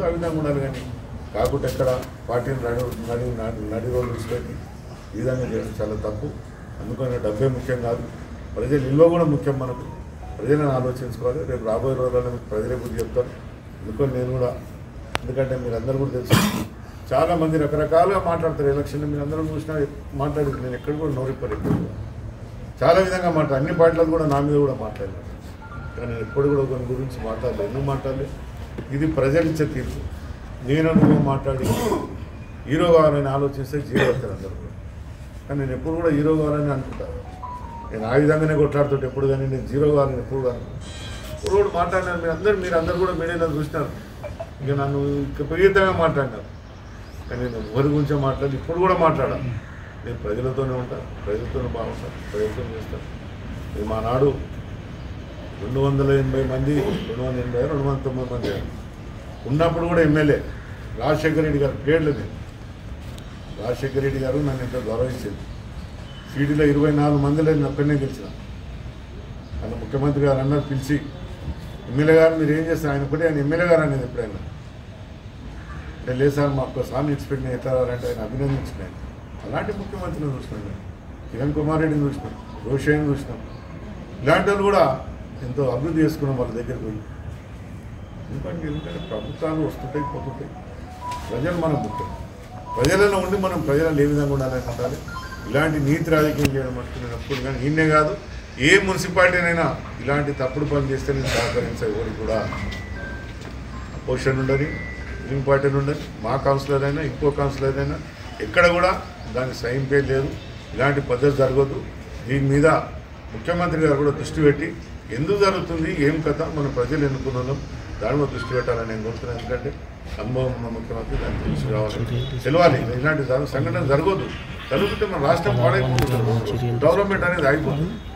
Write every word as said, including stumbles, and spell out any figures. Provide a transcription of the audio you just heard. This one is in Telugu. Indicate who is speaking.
Speaker 1: ఆ విధంగా ఉండాలి. కానీ కాకుండా ఎక్కడ పార్టీని నడి నడి నడి రోజులు విడిచిపెట్టి ఈ విధంగా చేయడం చాలా తప్పు. అందుకని డబ్బే ముఖ్యం కాదు, ప్రజల ఇల్లు కూడా ముఖ్యం. మనకు ప్రజలను ఆలోచించుకోవాలి. రేపు రాబోయే రోజుల్లో మీకు ప్రజలే బుద్ధి చెప్తారు. అందుకని నేను కూడా, ఎందుకంటే మీరు అందరూ కూడా తెలుసు, చాలామంది రకరకాలుగా మాట్లాడతారు. ఎలక్షన్ మీరు అందరూ చూసినా మాట్లాడేది నేను ఎక్కడ కూడా నోరిప్పరు, ఎక్కడ కూడా చాలా విధంగా మాట్లాడు, అన్ని పార్టీలకు కూడా నా మీద కూడా మాట్లాడినాను. కానీ నేను ఎప్పుడు కూడా కొన్ని గురించి మాట్లాడలేదు. ఎందుకు మాట్లాడలేదు? ఇది ప్రజలు ఇచ్చే తీర్పు. నేను నువ్వు మాట్లాడి హీరో కావాలని ఆలోచిస్తే జీరో అవుతారు అందరూ కూడా. కానీ నేను ఎప్పుడు కూడా హీరో కావాలని అనుకుంటాను. నేను ఆ విధంగానే కొట్లాడుతుంటే ఎప్పుడు కానీ నేను జీరో కావాలని ఎప్పుడు కానీ ఇప్పుడు కూడా మాట్లాడినాను. మీరు అందరూ మీరు అందరూ కూడా మీడియాలో చూసినారు. ఇక నన్ను ఇక విపరీతంగా మాట్లాడినారు. కానీ నేను ఎవరి గురించో మాట్లాడి ఇప్పుడు కూడా మాట్లాడాను. నేను ప్రజలతోనే ఉంటాను, ప్రజలతోనే బాగుంటాను, ప్రజలతో చేస్తాను. ఇది మా నాడు రెండు వందల ఎనభై మంది రెండు వందల ఎనభై రెండు వందల తొంభై మంది ఉన్నప్పుడు కూడా ఎమ్మెల్యే రాజశేఖర రెడ్డి గారు పేర్లేదు. రాజశేఖర రెడ్డి గారు నన్ను ఎంతో గౌరవించింది. సీడీలో ఇరవై నాలుగు మందిలో నేను ఒక్కనే గెలిచిన. ఆయన ముఖ్యమంత్రి గారు అన్నారు పిలిచి, ఎమ్మెల్యే గారు మీరు ఏం చేస్తారు? ఆయన ఒకటి ఆయన ఎమ్మెల్యే గారు అనేది ఎప్పుడైనా అంటే లేదు సార్ మా ఒక్కసారి ఎక్స్పెక్ట్ ఎత్తారంటే ఆయన అభినందించినాను. అలాంటి ముఖ్యమంత్రిని చూసినాను. నేను కిరణ్ కుమార్ రెడ్డిని చూసినాం, రోషయ్యని చూసినాం. ఇలాంటి వాళ్ళు కూడా ఎంతో అభివృద్ధి చేసుకున్నాం వాళ్ళ దగ్గరికి పోయి. ఎందుకంటే ఎందుకంటే ప్రభుత్వాలు వస్తుంటాయి పోతుంటాయి, ప్రజలు మనం ముఖ్యం. ప్రజలలో ఉండి మనం ప్రజలను ఏ విధంగా ఉండాలని ఉండాలి. ఇలాంటి నీతి రాజకీయం చేయడం అనుకునేటప్పుడు కానీ ఈయనే కాదు, ఏ మున్సిపాలిటీనైనా ఇలాంటి తప్పుడు పని చేస్తే నేను సహకరించే ఎవరికి కూడా అపోజిషన్ ఉండని, లింక్ పార్టీలు ఉండని, మా కౌన్సిలర్ అయినా ఇంకో కౌన్సిలర్ అయినా ఎక్కడ కూడా దానికి సైన్ పేరు లేదు. ఇలాంటి పద్ధతి జరగదు. దీని మీద ముఖ్యమంత్రి గారు కూడా దృష్టి పెట్టి ఎందుకు జరుగుతుంది, ఏం కథ, మన ప్రజలు ఎన్నుకున్నాం దాని మీద దృష్టి పెట్టాలని నేను కోరుతున్నాను. ఎందుకంటే అనుభవం ఉన్న ముఖ్యమంత్రి దాన్ని తెలిసి రావాలి, తెలవాలి. ఇలాంటి సంఘటన జరగదు. జరుగుతుంటే మన రాష్ట్రం పాడైపోతుంది, డెవలప్మెంట్ అనేది అయిపోతుంది.